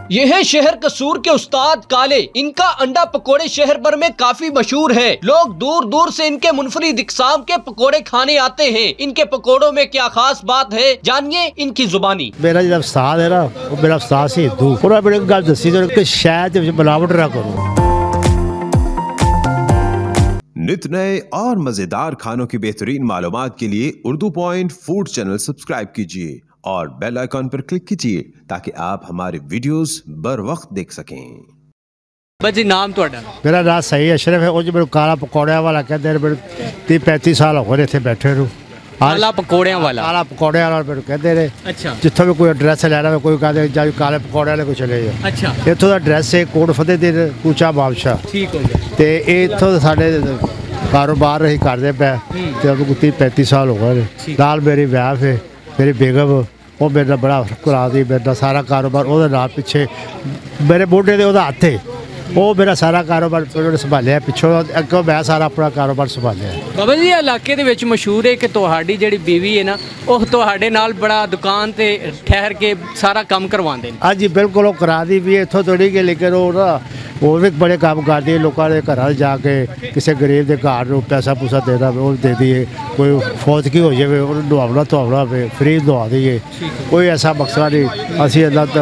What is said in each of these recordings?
ये है शहर कसूर के उस्ताद काले। इनका अंडा पकोड़े शहर भर में काफी मशहूर है। लोग दूर दूर से इनके मुनफरिद इकसाम के पकोड़े खाने आते हैं। इनके पकोड़ों में क्या खास बात है, जानिए इनकी जुबानी। मेरा जो उस्ताद है ना, वो मेरा उस्ताद से पूरा मेरे गल दसी जो शायद मिलावट ना करो। नित नए और मजेदार खानों की बेहतरीन मालूमात के लिए Urdu point food channel subscribe कीजिए और बेल आइकॉन पर क्लिक कीजिए ताकि आप हमारे वीडियोस बर वक्त देख सकें। बजी नाम ਤੁਹਾਡਾ? मेरा नाम सही अशरफ है। जो मेरे काला पकौड़िया वाला कहते हैं, 30-35 साल हो गए थे बैठे रू। काला पकौड़िया वाला? काला पकौड़िया वाला मेरे कहते रहे। अच्छा। जितों भी कोई एड्रैस लेना हो, कोई कहते जाओ काले पकौड़े वाले को चले जाओ। अच्छा। इतों का एड्रैस है कोट फतेह दिन कूचा बादशाह। ठीक हो गया। ते इतों साडे कारोबार असीं करदे पे ते 30-35 साल हो गए। नाल मेरी वाइफ है, मेरी बेगम, वो मेरा बड़ा करा दी। मेरा सारा कारोबार वो नाल पिछे मेरे मोढे दे ओहदा हत्थ है। वो मेरा सारा कारोबार संभालिया पिछों, अगों मैं सारा अपना कारोबार संभालिया। बाबा जी इलाके दे विच मशहूर है कि तुहाडी जिहड़ी बीवी है ना, वो तुहाडे नाल बड़ा दुकान ते ठहर के सारा काम करवांदे ने। हाँ जी बिल्कुल, वो करा दी भी इत्थों थोड़ी के, लेकिन वो ना वो भी बड़े काम करती है। लोगों के घर जाके किसी गरीब के घर पैसा पूसा देना वो दे दिए। कोई फौतगी हो जाए नहावना धोवना पे फ्री नहा दिए। कोई ऐसा मकसद नहीं। असी अल्लाह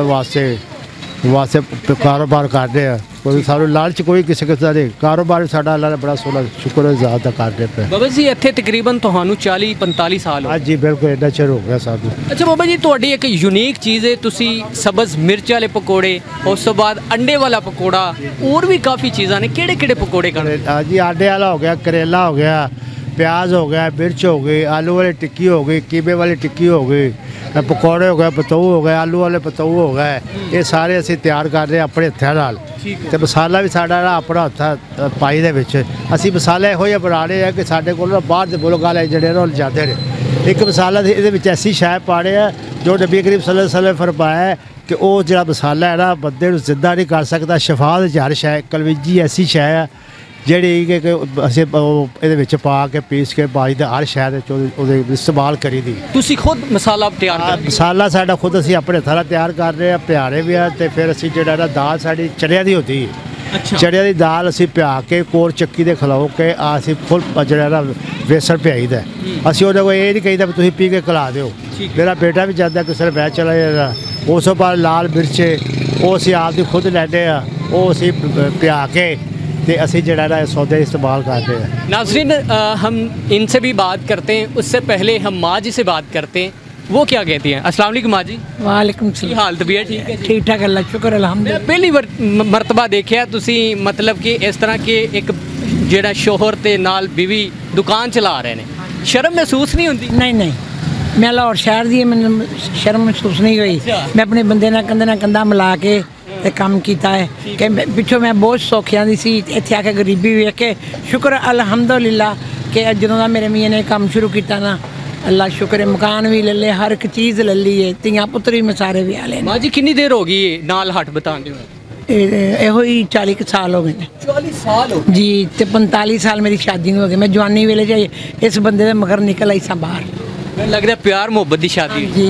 वास्ते कारोबार करते हैं। कोई सारू लालच कोई किसी किसी नहीं। कारोबार साडा अल्लाह ने बड़ा सोहना शुक्र ज़्यादा करते पे। बाबा जी इत्थे तकरीबन तुहानू 40-45 साल हो? हाँ जी बिल्कुल, इतना चिर हो गया सानू। अच्छा बाबा जी, तुहाडी एक यूनीक चीज़ है, तुसी सब्ज़ मिर्च वाले पकौड़े, उस तो बाद अंडे वाला पकौड़ा, और भी काफ़ी चीज़ां ने। केड़े पकौड़े करदे? हाँ जी, अंडे वाला हो गया, करेला हो गया, प्याज हो गया, मिर्च हो गई, आलू वाली टिक्की हो गई, कीमे वाली टिक्की हो गई, पकौड़े हो गए, पतऊ हो गए, आलू वाले पतऊ हो गए। ये सारे असीं तैयार कर रहे अपने हत्थां नाल। ते मसाला भी साडा अपना हत्थ पाई दे विच। असीं मसाले इहो जिहे बना रहे हैं कि साडे कोल बाहर दे मुल्क वाले जिहड़े ना जांदे ने। एक मसाला इहदे विच ऐसी शै पाने है जो नबी करीम सल्लल्लाहु अलैहि वसल्लम फरमाया है कि वो जिहड़ा मसाला है ना बंदे नूं जिंदा नहीं कर सकदा। शफा दी हर शै, कलविजी ऐसी शै है ਜਿਹੜੀ ਕਿ ਅਸੀਂ ਇਹਦੇ ਵਿੱਚ ਪਾ ਕੇ ਪੀਸ ਕੇ ਬਾਜ ਦੇ ਹਰ ਸ਼ਹਿਰ ਵਿੱਚ ਉਹਦੇ ਇਸਤੇਮਾਲ ਕਰੀਦੀ। ਤੁਸੀਂ ਖੁਦ ਮਸਾਲਾ ਤਿਆਰ ਕਰਦੇ? ਮਸਾਲਾ ਸਾਡਾ ਖੁਦ ਅਸੀਂ ਆਪਣੇ ਹੱਥਾਂ ਨਾਲ ਤਿਆਰ ਕਰ ਰਹੇ ਆ, ਪਿਆਰੇ ਵੀ ਆ। ਤੇ ਫਿਰ ਅਸੀਂ ਜਿਹੜਾ ਨਾ ਦਾਲ ਸਾਡੀ ਚੜਿਆਂ ਦੀ ਹੁੰਦੀ ਹੈ। ਅੱਛਾ। ਚੜਿਆਂ ਦੀ ਦਾਲ ਅਸੀਂ ਪਿਆ ਕੇ ਕੋਰ ਚੱਕੀ ਦੇ ਖਲਾਓ ਕੇ ਅਸੀਂ ਫੁੱਲ ਜਿਹੜਾ ਨਾ ਵੇਸਣ ਪਿਆਈਦਾ। ਅਸੀਂ ਉਹਦੇ ਕੋਲ ਇਹ ਨਹੀਂ ਕਹੀਦਾ ਵੀ ਤੁਸੀਂ ਪੀ ਕੇ ਖਿਲਾ ਦਿਓ। ਮੇਰਾ ਬੇਟਾ ਵੀ ਜਾਂਦਾ ਕਿਸੇ ਨੇ ਬਹਿ ਚਲਾ ਜਾਂਦਾ। ਉਸ ਤੋਂ ਬਾਅਦ ਲਾਲ ਮਿਰਚੇ ਉਹ ਅਸੀਂ ਆਪ ਦੀ ਖੁਦ ਲੈਂਦੇ ਆ, ਉਹ ਅਸੀਂ ਪਿਆ ਕੇ असी जड़ा सौदे इस्तेमाल करते हैं। नाज़रीन हम इनसे भी बात करते हैं, उससे पहले हम माँ जी से बात करते हैं, वो क्या कहती हैं। अस्सलाम वालेकुम माँ जी। वालेकुम सलाम। हाल तबीयत ठीक है? ठीक ठाक अल्लाह शुक्र अल्हम्दुलिल्लाह। पहली मरतबा देखिया तुसी, मतलब कि इस तरह के एक जेड़ा शोहर ते नाल बीवी दुकान चला रहे हैं, शर्म महसूस नहीं होती? नहीं मैं लाहौर शहर दी, मैंने शर्म महसूस नहीं हुई। मैं अपने बंदे नाल कंधे नाल कंधा मिला के काम किया है कि पिछों मैं बहुत सौखिया दी सी, इत्थे आके गरीबी वेख के शुक्र अल्हम्दुलिल्लाह कि जदों दा मेरे मियाँ ने काम शुरू किया ना, अल्लाह शुक्र है, मकान भी ले ले, हर एक चीज़ ले ली है, तियां पुत्र भी मैं सारे भी आ ले। माँ जी कितनी देर हो गई नाल हट बताते हो? यो ही 40 साल हो गए। 40 साल हो जी। तो 45 साल मेरी शादी नहीं हो गई। मैं जवानी वेले जाइए इस बंदे दे मगर निकल आई सा बाहर। मैं लगता है प्यार मोहब्बत की शादी? जी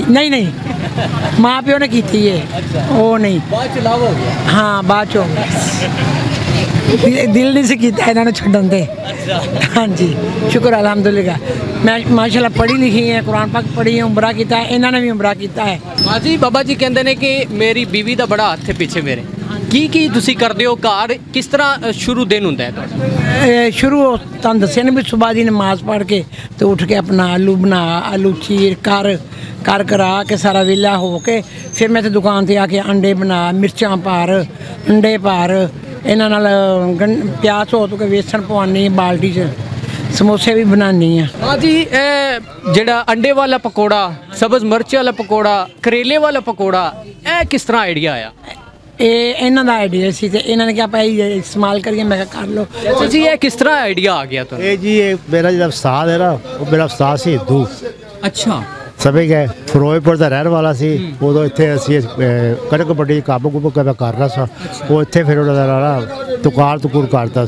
नहीं माँ प्यो ने की है। अच्छा। वो नहीं बाद च लव हो गया? हाँ बाद हो गया। दिल नहीं से किया इन्होंने छड्डन दे। हाँ जी शुक्र अल्हम्दुलिल्लाह। मैं माशाल्लाह पढ़ी लिखी है, कुरान पाक पढ़ी है, उमरा किया है, इन्होंने भी उमरा किया है। माँ जी बाबा जी कहते हैं कि मेरी बीवी का बड़ा हथ है पिछे मेरे। की तुसी करदे हो घर, किस तरह शुरू दिन हुंदा है तुहाडा? शुरू तुहानूं दस्सिया ना भी सुबह दी नमाज पढ़ के तो उठ के अपना आलू बना, आलू चीर कर करा के सारा वेला हो के फिर मैं तो दुकान ते आके अंडे बना, मिर्चां पार, अंडे पार, इन्हां नाल प्याज हो तो के बेसन पवानी बाल्टी च, समोसे भी बनानी है। हाँ जी जेड़ा अंडे वाला पकौड़ा, सब्ज़ मिर्च वाला पकौड़ा, करेले वाला पकौड़ा, ए किस तरह आइडिया आया? इन्हों का आइडिया सी ते इन्होंने क्या भाई इस्तेमाल करिए, मैं कर लो। अच्छा जी ये किस तरह आइडिया आ गया? तो ये जी मेरा जो उस्ताद है ना, वो मेरा उस्ताद सी हिंदू। अच्छा। समझ गए? फिरोजपुर का रहने वाला सी। उदों इत्थे असीं कणक मंडी काम कुम कर रहा सा। वो इत्थे फिर उन्होंने ना दुकान करता सी।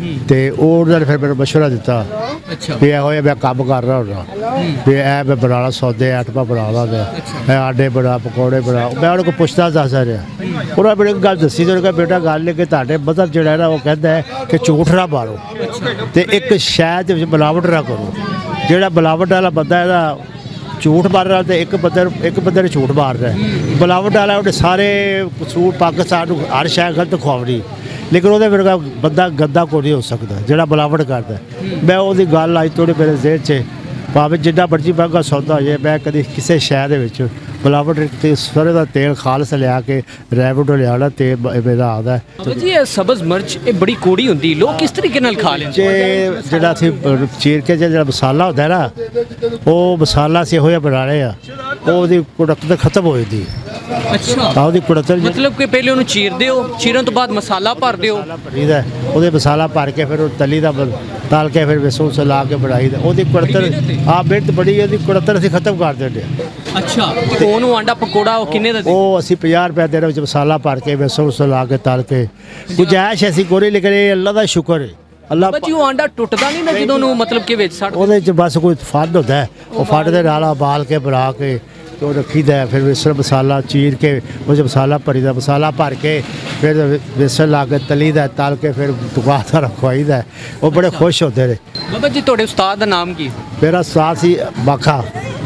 ਤੇ ਉਹਨਾਂ ਨੇ ਫਿਰ ਮੈਨੂੰ ਮਸ਼ਵਰਾ ਦਿੱਤਾ ਅੱਛਾ ਵੀ ਇਹੋ ਜਿਹਾ ਮੈਂ ਕੰਮ ਕਰ ਰਿਹਾ ਹੁੰਦਾ ਵੀ ਇਹ ਮੈਂ ਬਣਾ ਲਾ ਸੌਦੇ ਆਟਮਾ ਬਣਾ ਲਾ ਮੈਂ ਆਂਡੇ ਬਣਾ ਪਕੌੜੇ ਬਣਾ ਮੈਂ ਉਹਨਾਂ ਕੋਲ ਪੁੱਛਦਾ ਦੱਸ ਰਿਹਾ ਉਹਨਾਂ ਮੈਨੂੰ ਇੱਕ ਗੱਲ ਦੱਸੀ ਤੇ ਉਹਨੇ ਕਿਹਾ ਬੇਟਾ ਗੱਲ ਹੈ ਕਿ ਤੁਹਾਡੇ ਮਤਲਬ ਜਿਹੜਾ ਹੈ ਨਾ ਉਹ ਕਹਿੰਦਾ ਹੈ ਕਿ ਝੂਠ ਨਾ ਮਾਰੋ ਤੇ ਇੱਕ ਸ਼ਾਇਦ ਵਿੱਚ ਮਿਲਾਵਟ ਨਾ ਕਰੋ। ਜਿਹੜਾ ਮਿਲਾਵਟ ਵਾਲਾ ਬੰਦਾ ਇਹਦਾ ਝੂਠ ਮਾਰ ਰਿਹਾ ਤੇ ਇੱਕ ਬੰਦੇ ਨੇ ਝੂਠ ਮਾਰ ਰਿਹਾ ਮਿਲਾਵਟ ਵਾਲਾ ਉਹਦੇ ਸਾਰੇ ਕਸੂਰ ਪਾਕਿਸਤਾਨ ਨੂੰ ਹਰ ਸ਼ਾਇਦ ਗਲਤ ਖਵਾਉਣੀ ਲੇਕਿਨ ਉਹਦੇ ਵਰਗਾ ਬੰਦਾ ਗੰਦਾ ਕੋਈ ਨਹੀਂ ਹੋ ਸਕਦਾ ਜਿਹੜਾ ਮਿਲਾਵਟ ਕਰਦਾ। ਮੈਂ ਉਹਦੀ ਗੱਲ ਅੱਜ ਥੋੜ੍ਹੀ ਮੇਰੇ ਜ਼ਹਿਨ 'ਚ ਭਾਵੇਂ ਜਿੰਨਾ ਮਰਜ਼ੀ ਮਹਿੰਗਾ ਸੌਦਾ ਹੋ ਜਾਏ ਮੈਂ ਕਦੀ ਕਿਸੇ ਸ਼ਹਿਰ ਦੇ ਵਿੱਚ ਮਿਲਾਵਟ ਤੇ ਸਰੋਂ ਦਾ ਤੇਲ ਖਾਲਸ ਲਿਆ ਕੇ ਰੈਵਿਡ ਲਿਆਉਣਾ ਤੇ ਮੇਰਾ ਆਦਾ ਬਾਬਾ ਜੀ ਇਹ ਸਬਜ਼ ਮਿਰਚ ਇਹ ਬੜੀ ਕੌੜੀ ਹੁੰਦੀ ਲੋਕ ਕਿਸ ਤਰੀਕੇ ਨਾਲ ਖਾ ਲੈਂਦੇ ਜਿਹੜਾ ਅਸੀਂ ਚੀਰ ਕੇ ਜਿਹੜਾ ਮਸਾਲਾ ਹੁੰਦਾ ਨਾ ਉਹ ਮਸਾਲਾ ਅਸੀਂ ਇਹੋ ਜਿਹਾ ਬਣਾ ਰਹੇ ਆ ਉਹਦੀ ਕੁੜਕ ਖਤਮ ਹੋ ਜਾਂਦੀ ਅੱਛਾ ਉਹਦੀ ਕੁੜਕ ਮਤਲਬ ਕਿ ਪਹਿਲੇ ਉਹਨੂੰ ਚੀਰਦੇ ਹੋ ਚੀਰਨ ਤੋਂ ਬਾਅਦ ਮਸਾਲਾ ਭਰਦੇ ਹੋ ਭਰੀਦਾ ਉਹਦੇ ਮਸਾਲਾ ਭਰ ਕੇ ਫਿਰ ਉਹ ਤਲੀ ਦਾ ਤਲ ਕੇ ਫਿਰ ਵੇਸਣ ਲਾ ਕੇ ਬਣਾਈਦਾ ਉਹਦੀ ਕੁੜਤਰ ਆ ਮਿਹਨਤ ਬੜੀ ਉਹਦੀ ਕੁੜਤਰ ਅਸੀਂ ਖਤਮ ਕਰ ਦਿੰਦੇ ਅੱਛਾ ਤੇ ਉਹਨੂੰ ਆਂਡਾ ਪਕੌੜਾ ਉਹ ਕਿੰਨੇ ਦਾ ਉਹ ਅਸੀਂ 50 ਰੁਪਏ ਦੇ ਵਿੱਚ ਮਸਾਲਾ ਭਰ ਕੇ ਵੇਸਣ ਲਾ ਕੇ ਤਲ ਕੇ ਗੁਜਾਇਸ਼ ਐਸੀ ਕੋਰੀ ਲੇਕਿਨ ਅੱਲਾ ਦਾ ਸ਼ੁਕਰ ਹੈ ਅੱਲਾ ਬੱਚੀ ਉਹ ਆਂਡਾ ਟੁੱਟਦਾ ਨਹੀਂ ਨਾ ਜਦੋਂ ਨੂੰ ਮਤਲਬ ਕਿ ਵਿੱਚ ਸੜ ਉਹਦੇ 'ਚ ਬਸ ਕੋਈ ਫੱਡ ਹੁੰਦਾ ਹੈ ਉਹ ਫੱਡ ਦੇ ਨਾਲ ਉਬਾਲ ਕੇ ਬਣਾ ਕੇ ਉਹ ਰੱਖੀਦਾ ਫਿਰ ਵੇਸਣ ਮਸਾਲਾ ਚੀਰ ਕੇ ਉਹ 'ਚ ਮਸਾਲਾ ਭਰੀਦਾ ਮਸਾਲਾ ਭਰ ਕੇ ਫਿਰ ਵੇਸਣ ਲਾ ਕੇ ਤਲੀਦਾ ਤਲ ਕੇ ਫਿਰ ਦੁਕਾਨਦਾਰ ਖਵਾਈਦਾ ਉਹ ਬੜੇ ਖੁਸ਼ ਹੁੰਦੇ ਨੇ। ਬਾਬਾ ਜੀ ਤੁਹਾਡੇ ਉਸਤਾਦ ਦਾ ਨਾਮ ਕੀ ਮੇਰਾ ਉਸਤਾਦ ਸੀ ਬਾਖਾ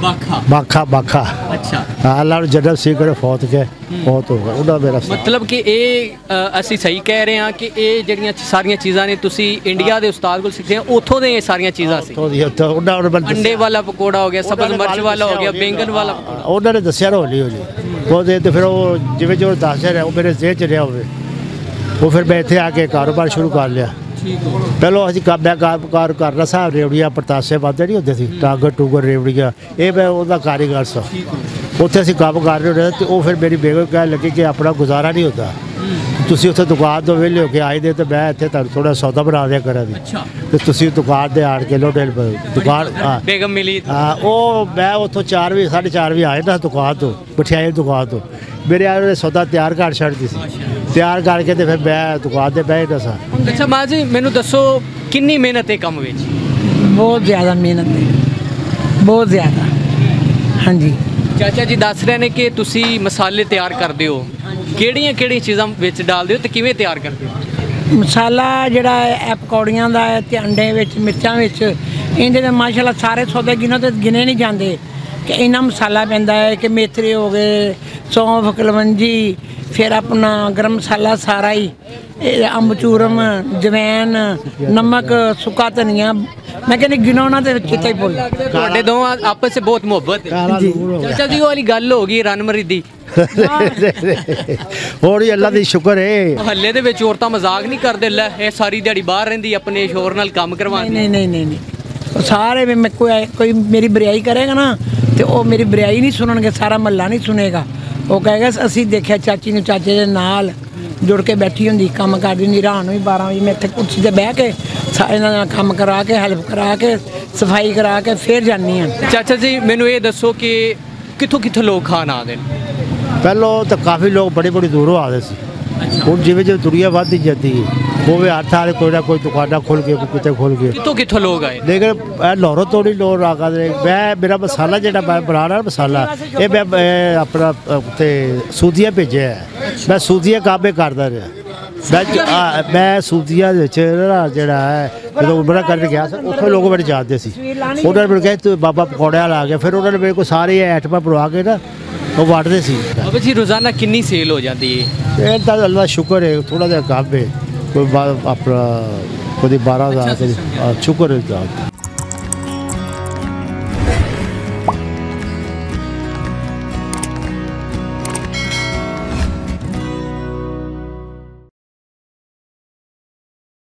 ਬਾਖਾ ਅੱਛਾ ਅੱਲਾ ਨੂੰ ਜਨਤ ਸੀ ਕਰੇ ਫੌਤ ਹੋ ਗਿਆ ਉਹਦਾ ਮੇਰਾ ਮਤਲਬ ਕਿ ਇਹ ਅਸੀਂ ਸਹੀ ਕਹਿ ਰਹੇ ਹਾਂ ਕਿ ਇਹ ਜਿਹੜੀਆਂ ਸਾਰੀਆਂ ਚੀਜ਼ਾਂ ਨੇ ਤੁਸੀਂ ਇੰਡੀਆ ਦੇ ਉਸਤਾਦ ਕੋਲ ਸਿੱਖਦੇ ਹੋ ਉੱਥੋਂ ਦੇ ਇਹ ਸਾਰੀਆਂ ਚੀਜ਼ਾਂ ਸੀ ਅੰਡੇ ਵਾਲਾ ਪਕੌੜਾ ਹੋ ਗਿਆ ਸਬਜ਼ ਮਿਰਚ ਵਾਲਾ ਹੋ ਗਿਆ ਬੈਂਗਨ ਵਾਲਾ ਉਹਨਾਂ ਨੇ ਦੱਸਿਆ ਨਾ ਹੌਲੀ ਉਹਦੇ ਤੇ ਫਿਰ ਉਹ ਜਿਵੇਂ ਜੋ ਦੱਸ ਰਿਹਾ ਉਹ ਮੇਰੇ ਜ਼ਹਿਨ 'ਚ ਰਿਹਾ ਹੋਵੇ ਉਹ ਫਿਰ ਮੈਂ ਇੱਥੇ ਆ ਕੇ ਕਾਰੋਬਾਰ ਸ਼ੁਰੂ ਕਰ ਲਿਆ। ਪਹਿਲਾਂ ਅਸੀਂ ਕਾਰੋਬਾਰ ਕਰਨਾ ਸਾਂ ਰੇਵੜੀਆਂ ਪਤਾਸੇ ਵੱਧਦੇ ਨਹੀਂ ਹੁੰਦੇ ਸੀ ਟੂਗਰ ਰੇਵੜੀਆਂ ਇਹ ਮੈਂ ਉਹਦਾ ਕਾਰੀਗਰ ਸਾਂ ਉੱਥੇ ਅਸੀਂ ਕੰਮ ਕਰ ਰਹੇ ਹੁੰਦੇ ਤੇ ਉਹ ਫਿਰ ਮੇਰੀ ਬੇਗਮ ਕਹਿਣ ਲੱਗੀ ਕਿ ਆਪਣਾ ਗੁਜ਼ਾਰਾ ਨਹੀਂ ਹੁੰਦਾ ਤੁਸੀਂ ਉੱਥੇ ਦੁਕਾਨ ਤੋਂ ਵਿਹਲੇ ਹੋ ਕੇ ਆਏ ਦੇ ਤੇ ਮੈਂ ਇੱਥੇ ਤੁਹਾਨੂੰ ਥੋੜਾ ਸੌਦਾ ਬਣਾ ਦਿਆ ਕਰਾਂ ਦੀ ਤੇ ਤੁਸੀਂ ਦੁਕਾਨ ਦੇ ਆਣ ਕੇ ਲੋਟੇਲ ਦੁਕਾਨ ਬੇਗਮ ਮਿਲੀ ਉਹ ਮੈਂ ਉੱਥੋਂ 4 ਵਜੇ 4:30 ਵਜੇ ਆਏ ਨਾ ਦੁਕਾਨ ਤੋਂ ਮਠਿਆਈ ਦੁਕਾਨ ਤੋਂ ਮੇਰੇ ਆਲੇ ਸੌਦਾ ਤਿਆਰ ਕਰ ਛੱਡਦੀ ਸੀ ਤਿਆਰ ਕਰਕੇ ਤੇ ਫਿਰ ਮੈਂ ਦੁਕਾਨ ਤੇ ਬਹਿ ਜਾਂਦਾ ਸਾਂ। ਅੱਛਾ ਮਾਂ ਜੀ ਮੈਨੂੰ ਦੱਸੋ ਕਿੰਨੀ ਮਿਹਨਤ ਹੈ ਕੰਮ ਵਿੱਚ? ਬਹੁਤ ਜ਼ਿਆਦਾ ਮਿਹਨਤ ਹੈ ਬਹੁਤ ਜ਼ਿਆਦਾ ਹਾਂਜੀ। ਚਾਚਾ ਜੀ ਦੱਸ ਰਹੇ ਨੇ ਕਿ ਤੁਸੀਂ ਮਸਾਲੇ ਤਿਆਰ ਕਰਦੇ ਹੋ ਕਿਹੜੀਆਂ ਚੀਜ਼ਾਂ ਵਿੱਚ ਡਾਲਦੇ ਹੋ ਤੇ ਕਿਵੇਂ ਤਿਆਰ ਕਰਦੇ ਹੋ? ਮਸਾਲਾ ਜਿਹੜਾ ਹੈ ਪਕੌੜੀਆਂ ਦਾ ਹੈ ਤੇ ਅੰਡੇ ਵਿੱਚ ਮਿਰਚਾਂ ਵਿੱਚ ਇਹਦੇ ਦੇ ਮਾਸ਼ਾਅੱਲਾ ਸਾਰੇ ਸੌਦੇ ਗਿਣੇ ਨਹੀਂ ਜਾਂਦੇ ਕਿ ਇੰਨਾ ਮਸਾਲਾ ਪੈਂਦਾ ਹੈ ਕਿ ਮੇਥਰੇ ਹੋ ਗਏ ਸੌਂਫ ਕਲਵੰਜੀ ਫਿਰ ਆਪਣਾ ਗਰਮ ਮਸਾਲਾ ਸਾਰਾ ਹੀ ਅੰਬਚੂਰਮ ਜਵੈਨ ਨਮਕ ਸੁੱਕਾ ਧਨੀਆ ਮੈਂ ਕਹਿੰਦੀ ਗਿਣਾਉਣਾ ਤੇ ਚੇਤਾ ਹੀ ਭੁੱਲ ਤੁਹਾਡੇ ਦੋਵਾਂ ਆਪਸ ਵਿੱਚ ਬਹੁਤ ਮੁਹੱਬਤ ਹੈ। ਚਾਚਾ ਜੀ ਉਹ ਵਾਲੀ ਗੱਲ ਹੋ ਗਈ ਰਨਮਰੀ ਦੀ ਹੋਰ ਹੀ ਅੱਲਾ ਦੀ ਸ਼ੁਕਰ ਹੈ ਮਹੱਲੇ ਦੇ ਵਿੱਚ ਔਰਤਾਂ ਮਜ਼ਾਕ ਨਹੀਂ ਕਰਦੇ ਲੈ ਇਹ ਸਾਰੀ ਦਿਹਾੜੀ ਬਾਹਰ ਰਹਿੰਦੀ ਆਪਣੇ ਸ਼ੋਰ ਨਾਲ ਕੰਮ ਕਰਵਾਉਂਦੀ ਨਹੀਂ ਸਾਰੇ ਮੈਂ ਕੋਈ ਮੇਰੀ ਬਰਿਆਈ ਕਰੇਗਾ ਨਾ ਤੇ ਉਹ ਮੇਰੀ ਬਰਿਆਈ ਨਹੀਂ ਸੁਣਨਗੇ ਸਾਰਾ ਮਹੱਲਾ ਨਹੀਂ ਸੁਣੇਗਾ ਉਹ ਕਹੇਗਾ ਅਸੀਂ ਦੇਖਿਆ ਚਾਚੀ ਨੂੰ ਚਾਚੇ ਦੇ ਨਾਲ ਜੁੜ ਕੇ ਬੈਠੀ ਹੁੰਦੀ ਕੰਮ ਕਰਦੀ ਹੁੰਦੀ ਰਾਤ ਨੂੰ ਵੀ 12 ਵਜੇ ਮੈਂ ਇੱਥੇ ਕੁਰਸੀ 'ਤੇ ਬਹਿ ਕੇ ਇਹਨਾਂ ਨਾਲ ਕੰਮ ਕਰਾ ਕੇ ਹੈਲਪ ਕਰਾ ਕੇ ਸਫਾਈ ਕਰਾ ਕੇ ਫਿਰ ਜਾਂਦੀ ਹਾਂ। ਚਾਚਾ ਜੀ ਮੈਨੂੰ ਇਹ ਦੱਸੋ ਕਿ ਕਿੱਥੋਂ ਲੋਕ ਖਾਣ ਆਉਂਦੇ ਨੇ? ਪਹਿਲਾਂ ਤਾਂ ਕਾਫੀ ਲੋਕ ਬੜੀ ਦੂਰੋਂ ਆਉਂਦੇ ਸੀ ਹੁਣ ਜਿਵੇਂ ਦੁਨੀਆ ਵੱਧਦੀ ਜਾਂਦੀ ਹੈ ਉਹ ਵੀ ਹਰ ਥਾਂ ਕੋਈ ਨਾ ਕੋਈ ਦੁਕਾਨਾਂ ਖੁੱਲ ਕੇ ਕਿਤੇ ਖੁੱਲ ਕੇ ਕਿੱਥੋਂ ਲੋਕ ਆਏ ਲੇਕਿਨ ਲਾਹੌਰੋਂ ਤੋਂ ਨਹੀਂ ਲੋਕ ਆ ਕਰਦੇ ਮੈਂ ਮੇਰਾ ਮਸਾਲਾ ਜਿਹੜਾ ਮੈਂ ਬਣਾ ਰਿਹਾ ਮਸਾਲਾ ਇਹ ਮੈਂ ਆਪਣਾ ਉੱਥੇ ਸੂਦੀਆ ਭੇਜਿਆ ਮੈਂ ਸੂਦੀਆ ਕਾਬੇ ਕਰਦਾ ਰਿਹਾ ਮੈਂ ਸੂਦੀਆ ਦੇ ਵਿੱਚ ਜਿਹੜਾ ਹੈ ਜਦੋਂ ਉਮਰਾ ਕਰਨ ਗਿਆ ਸੀ ਉੱਥੇ ਲੋਕ ਬੜੇ ਜਾਣਦੇ ਸੀ ਉਹਨਾਂ ਨੇ ਮੈਨੂੰ ਕਿਹਾ ਤੂੰ ਬਾਬਾ ਪਕੌੜਿਆਂ ਵਾਲਾ ਆ ਗਿਆ ਫਿਰ ਉਹਨਾਂ ਨੇ ਮੇਰੇ ਕੋਲ ਸਾਰੇ ਆਈਟਮਾਂ ਬਣਵਾ ਕੇ ਨਾ ਉਹ ਵੰਡਦੇ ਸੀ। ਬਾਬਾ ਜੀ ਰੋਜ਼ਾਨਾ ਕਿੰਨੀ ਸੇਲ ਹੋ ਜਾਂਦੀ ਹੈ? ਇਹ ਤਾਂ ਅੱਲਾ ਸ਼ੁਕਰ ਹੈ ਥੋੜਾ ਜਿਹਾ ਕੰਮ ਹੈ ਕੋਈ ਆਪਣਾ ਕਦੀ 12,000 ਸ਼ੁਕਰ ਹੈ।